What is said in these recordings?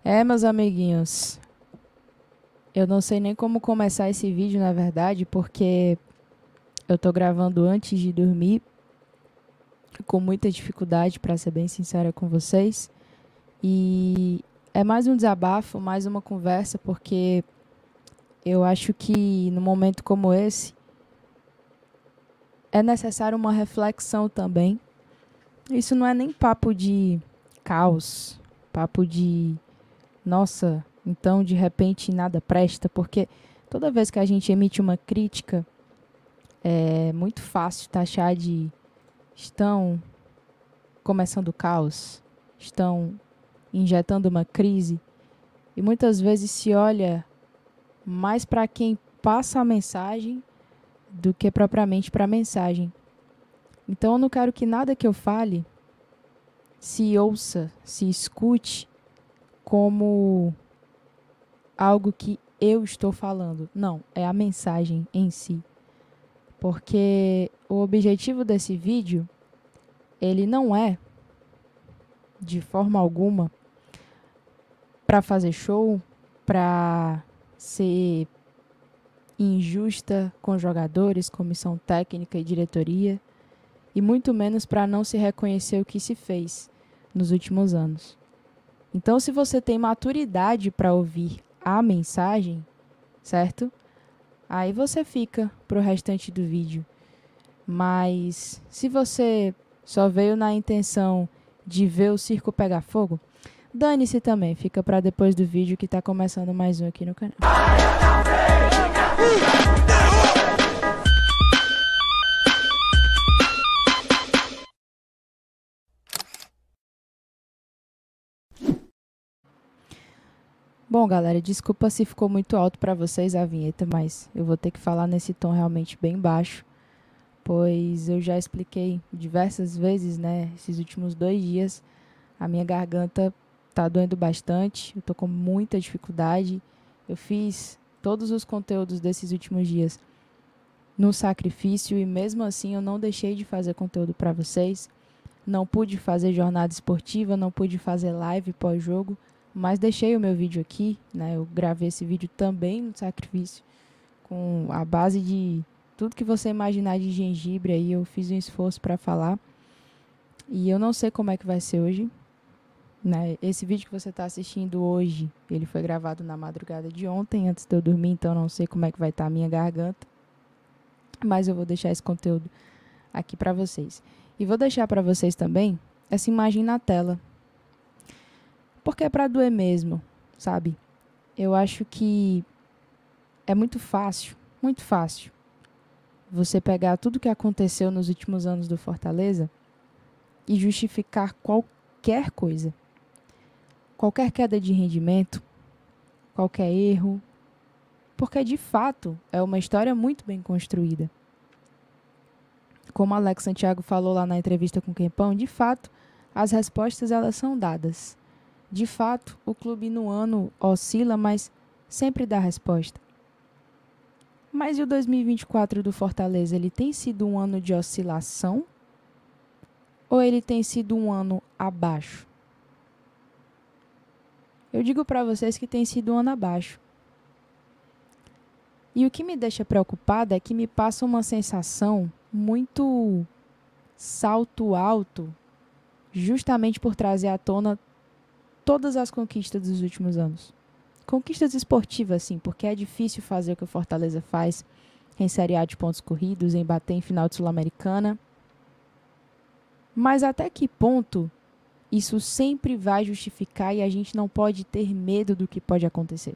Meus amiguinhos, eu não sei nem como começar esse vídeo, na verdade, porque eu tô gravando antes de dormir, com muita dificuldade, pra ser bem sincera com vocês. E é mais um desabafo, mais uma conversa, porque eu acho que num momento como esse é necessário uma reflexão também. Isso não é nem papo de caos, papo de nossa, então de repente nada presta, porque toda vez que a gente emite uma crítica, é muito fácil taxar de estão começando o caos, estão injetando uma crise, e muitas vezes se olha mais para quem passa a mensagem do que propriamente para a mensagem. Então eu não quero que nada que eu fale se ouça, se escute como algo que eu estou falando. Não, é a mensagem em si. Porque o objetivo desse vídeo, ele não é, de forma alguma, para fazer show, para ser injusta com jogadores, comissão técnica e diretoria, e muito menos para não se reconhecer o que se fez nos últimos anos. Então, se você tem maturidade para ouvir a mensagem, certo? Aí você fica pro restante do vídeo. Mas se você só veio na intenção de ver o circo pegar fogo, dane-se também. Fica para depois do vídeo que tá começando mais um aqui no canal. Bom, galera, desculpa se ficou muito alto para vocês a vinheta, mas eu vou ter que falar nesse tom realmente bem baixo, pois eu já expliquei diversas vezes, né, esses últimos 2 dias, a minha garganta tá doendo bastante, eu tô com muita dificuldade. Eu fiz todos os conteúdos desses últimos dias no sacrifício e mesmo assim eu não deixei de fazer conteúdo para vocês. Não pude fazer jornada esportiva, não pude fazer live pós-jogo, mas deixei o meu vídeo aqui, né? Eu gravei esse vídeo também no sacrifício, com a base de tudo que você imaginar de gengibre aí, eu fiz um esforço para falar. E eu não sei como é que vai ser hoje, né? Esse vídeo que você está assistindo hoje, ele foi gravado na madrugada de ontem, antes de eu dormir, então não sei como é que vai estar a minha garganta. Mas eu vou deixar esse conteúdo aqui para vocês. E vou deixar para vocês também essa imagem na tela. Porque é para doer mesmo, sabe? Eu acho que é muito fácil você pegar tudo que aconteceu nos últimos anos do Fortaleza e justificar qualquer coisa. Qualquer queda de rendimento, qualquer erro, porque de fato é uma história muito bem construída. Como Alex Santiago falou lá na entrevista com o Quempão, de fato, as respostas elas são dadas. De fato, o clube no ano oscila, mas sempre dá resposta. Mas e o 2024 do Fortaleza, ele tem sido um ano de oscilação? Ou ele tem sido um ano abaixo? Eu digo para vocês que tem sido um ano abaixo. E o que me deixa preocupada é que me passa uma sensação muito salto alto, justamente por trazer à tona todas as conquistas dos últimos anos. Conquistas esportivas, sim, porque é difícil fazer o que o Fortaleza faz em Série A de pontos corridos, em bater em final de Sul-Americana. Mas até que ponto isso sempre vai justificar e a gente não pode ter medo do que pode acontecer?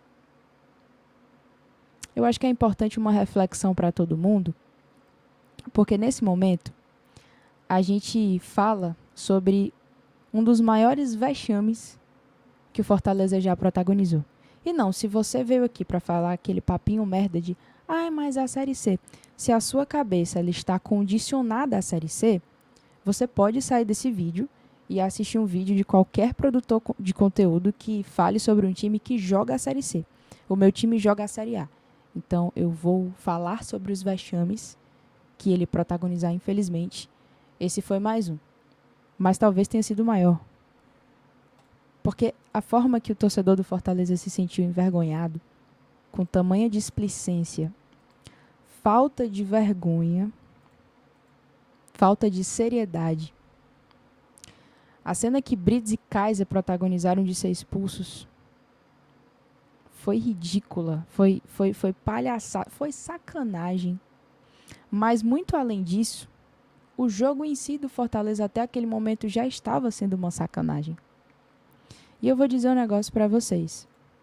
Eu acho que é importante uma reflexão para todo mundo, porque nesse momento a gente fala sobre um dos maiores vexames que o Fortaleza já protagonizou. E não, se você veio aqui para falar aquele papinho merda de mas a Série C, se a sua cabeça ela está condicionada à Série C, você pode sair desse vídeo e assistir um vídeo de qualquer produtor de conteúdo que fale sobre um time que joga a Série C. O meu time joga a Série A. Então, eu vou falar sobre os vexames que ele protagonizar, infelizmente. Esse foi mais um. Mas talvez tenha sido maior. Porque a forma que o torcedor do Fortaleza se sentiu envergonhado, com tamanha displicência, falta de vergonha, falta de seriedade. A cena que Brits e Kaiser protagonizaram de ser expulsos foi ridícula, foi palhaçada, foi sacanagem. Mas muito além disso, o jogo em si do Fortaleza até aquele momento já estava sendo uma sacanagem. E eu vou dizer um negócio para vocês.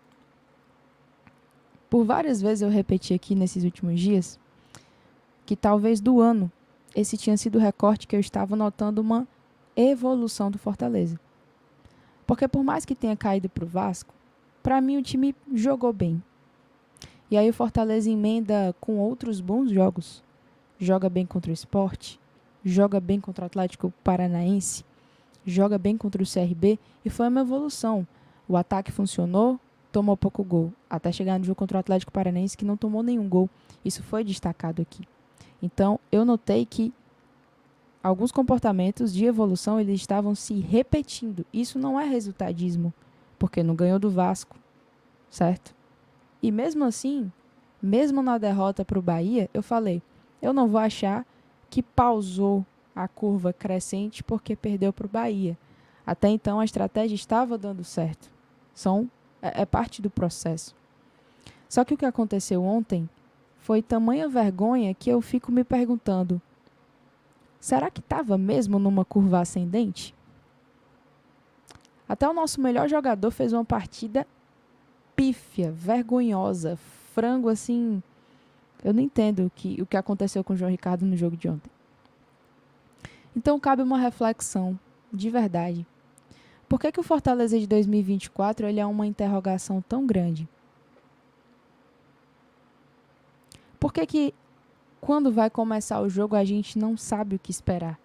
Por várias vezes eu repeti aqui nesses últimos dias que talvez do ano esse tinha sido o recorte que eu estava notando uma evolução do Fortaleza. Porque por mais que tenha caído para o Vasco, para mim o time jogou bem. E aí o Fortaleza emenda com outros bons jogos. Joga bem contra o Sport, joga bem contra o Atlético Paranaense, joga bem contra o CRB e foi uma evolução. O ataque funcionou, tomou pouco gol, até chegar no jogo contra o Atlético Paranaense que não tomou nenhum gol. Isso foi destacado aqui. Então, eu notei que alguns comportamentos de evolução eles estavam se repetindo. Isso não é resultadismo, porque não ganhou do Vasco, certo? E mesmo assim, mesmo na derrota para o Bahia, eu falei, eu não vou achar que pausou a curva crescente porque perdeu para o Bahia. Até então a estratégia estava dando certo. É parte do processo. Só que o que aconteceu ontem foi tamanha vergonha que eu fico me perguntando, será que estava mesmo numa curva ascendente? Até o nosso melhor jogador fez uma partida pífia, vergonhosa, frango assim. Eu não entendo o que aconteceu com o João Ricardo no jogo de ontem. Então cabe uma reflexão, de verdade. Por que o Fortaleza de 2024 ele é uma interrogação tão grande? Por que quando vai começar o jogo a gente não sabe o que esperar?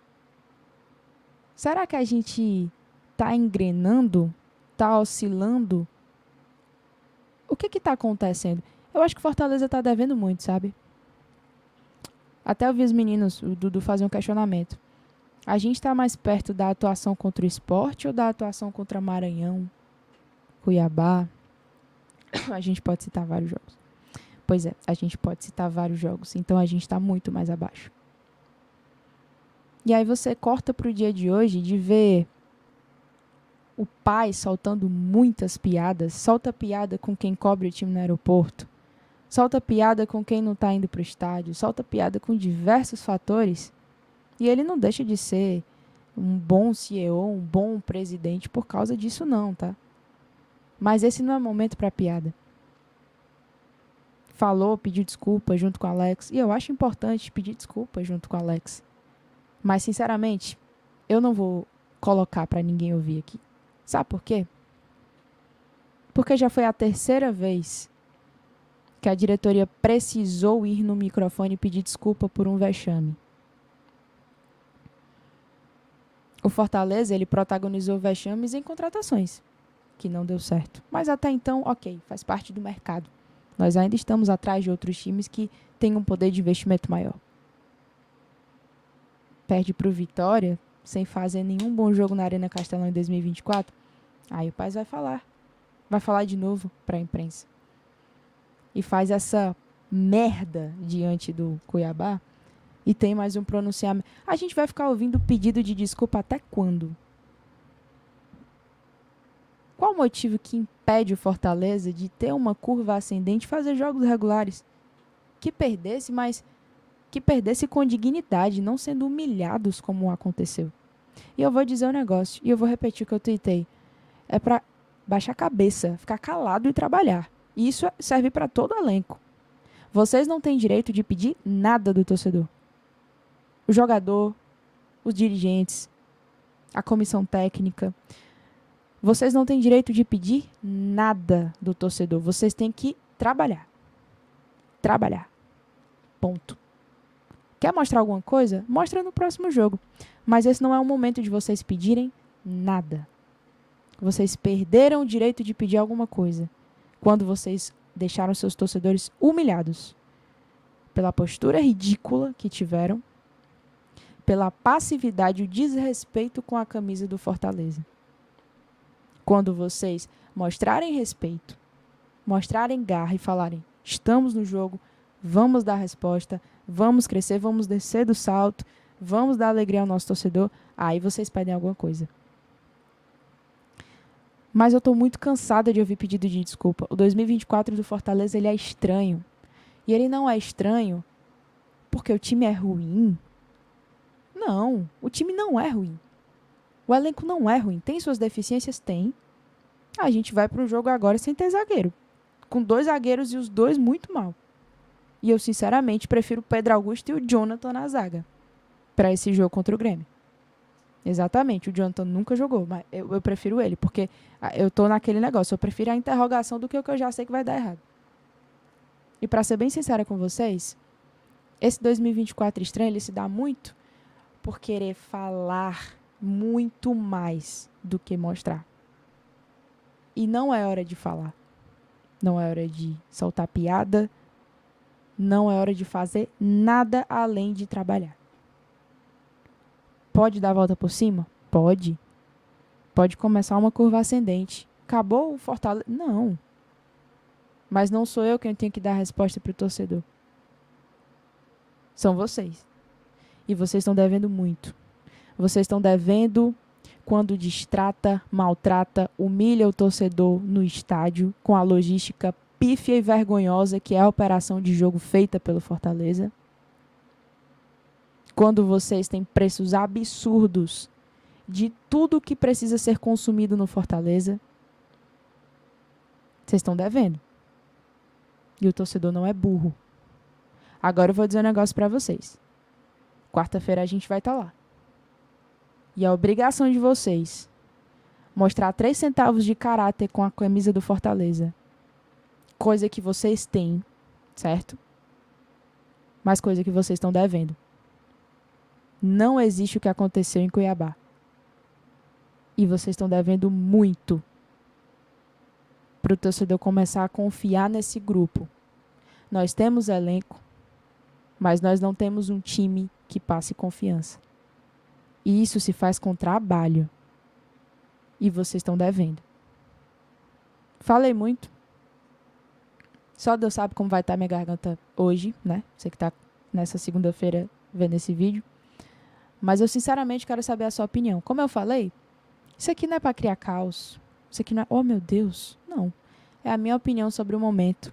Será que a gente está engrenando? Está oscilando? O que está acontecendo? Eu acho que o Fortaleza está devendo muito, sabe? Até eu vi os meninos, o Dudu, fazer um questionamento. A gente está mais perto da atuação contra o Sport ou da atuação contra Maranhão, Cuiabá? A gente pode citar vários jogos. Pois é, a gente pode citar vários jogos. Então a gente está muito mais abaixo. E aí você corta para o dia de hoje de ver o pai soltando muitas piadas. Solta piada com quem cobre o time no aeroporto. Solta piada com quem não está indo para o estádio. Solta piada com diversos fatores. E ele não deixa de ser um bom CEO, um bom presidente por causa disso não, tá? Mas esse não é momento para piada. Falou, pediu desculpa junto com o Alex. E eu acho importante pedir desculpa junto com o Alex. Mas, sinceramente, eu não vou colocar para ninguém ouvir aqui. Sabe por quê? Porque já foi a terceira vez que a diretoria precisou ir no microfone e pedir desculpa por um vexame. O Fortaleza, ele protagonizou vexames em contratações, que não deu certo. Mas até então, ok, faz parte do mercado. Nós ainda estamos atrás de outros times que têm um poder de investimento maior. Perde para o Vitória, sem fazer nenhum bom jogo na Arena Castelão em 2024. Aí o Paz vai falar de novo para a imprensa. E faz essa merda diante do Cuiabá. E tem mais um pronunciamento. A gente vai ficar ouvindo pedido de desculpa até quando? Qual o motivo que impede o Fortaleza de ter uma curva ascendente e fazer jogos regulares? Que perdesse, mas que perdesse com dignidade, não sendo humilhados como aconteceu. E eu vou dizer um negócio, e eu vou repetir o que eu tuitei. É para baixar a cabeça, ficar calado e trabalhar. E isso serve para todo elenco. Vocês não têm direito de pedir nada do torcedor. O jogador, os dirigentes, a comissão técnica. Vocês não têm direito de pedir nada do torcedor. Vocês têm que trabalhar. Trabalhar. Ponto. Quer mostrar alguma coisa? Mostra no próximo jogo. Mas esse não é o momento de vocês pedirem nada. Vocês perderam o direito de pedir alguma coisa quando vocês deixaram seus torcedores humilhados pela postura ridícula que tiveram, pela passividade e o desrespeito com a camisa do Fortaleza. Quando vocês mostrarem respeito, mostrarem garra e falarem, estamos no jogo, vamos dar resposta, vamos crescer, vamos descer do salto, vamos dar alegria ao nosso torcedor, aí vocês pedem alguma coisa. Mas eu estou muito cansada de ouvir pedido de desculpa. O 2024 do Fortaleza, ele é estranho. E ele não é estranho porque o time é ruim. Não, o time não é ruim. O elenco não é ruim. Tem suas deficiências? Tem. A gente vai para o jogo agora sem ter zagueiro. Com 2 zagueiros e os 2 muito mal. E eu, sinceramente, prefiro o Pedro Augusto e o Jonathan na zaga para esse jogo contra o Grêmio. Exatamente, o Jonathan nunca jogou, mas eu prefiro ele, porque eu tô naquele negócio, eu prefiro a interrogação do que o que eu já sei que vai dar errado. E para ser bem sincera com vocês, esse 2024 estranho, ele se dá muito por querer falar muito mais do que mostrar. E não é hora de falar. Não é hora de soltar piada. Não é hora de fazer nada além de trabalhar. Pode dar a volta por cima? Pode. Pode começar uma curva ascendente. Acabou o Fortaleza? Não. Mas não sou eu quem tenho que dar a resposta para o torcedor. São vocês. E vocês estão devendo muito. Vocês estão devendo quando distrata, maltrata, humilha o torcedor no estádio com a logística pífia e vergonhosa que é a operação de jogo feita pelo Fortaleza. Quando vocês têm preços absurdos de tudo que precisa ser consumido no Fortaleza, vocês estão devendo. E o torcedor não é burro. Agora eu vou dizer um negócio para vocês. Quarta-feira a gente vai estar lá. E a obrigação de vocês mostrar 3 centavos de caráter com a camisa do Fortaleza. Coisa que vocês têm, certo? Mas coisa que vocês estão devendo. Não existe o que aconteceu em Cuiabá. E vocês estão devendo muito para o torcedor começar a confiar nesse grupo. Nós temos elenco, mas nós não temos um time que passe confiança. E isso se faz com trabalho. E vocês estão devendo. Falei muito. Só Deus sabe como vai estar minha garganta hoje, né? Você que está nessa segunda-feira vendo esse vídeo. Mas eu sinceramente quero saber a sua opinião. Como eu falei, isso aqui não é para criar caos. Isso aqui não é, oh meu Deus, não. É a minha opinião sobre o momento.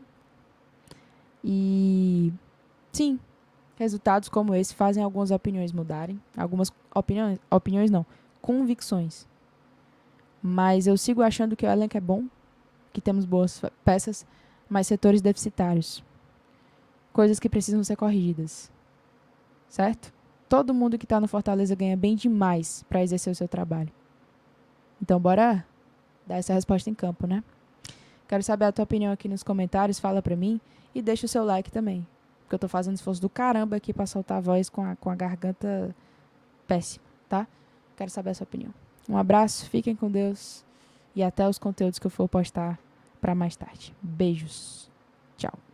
E sim, resultados como esse fazem algumas opiniões mudarem. Algumas opiniões não, convicções. Mas eu sigo achando que o elenco é bom, que temos boas peças, mas setores deficitários. Coisas que precisam ser corrigidas. Certo? Todo mundo que está no Fortaleza ganha bem demais para exercer o seu trabalho. Então, bora dar essa resposta em campo, né? Quero saber a tua opinião aqui nos comentários, fala pra mim e deixa o seu like também. Porque eu tô fazendo esforço do caramba aqui pra soltar a voz com a garganta péssima, tá? Quero saber a sua opinião. Um abraço, fiquem com Deus e até os conteúdos que eu for postar pra mais tarde. Beijos. Tchau.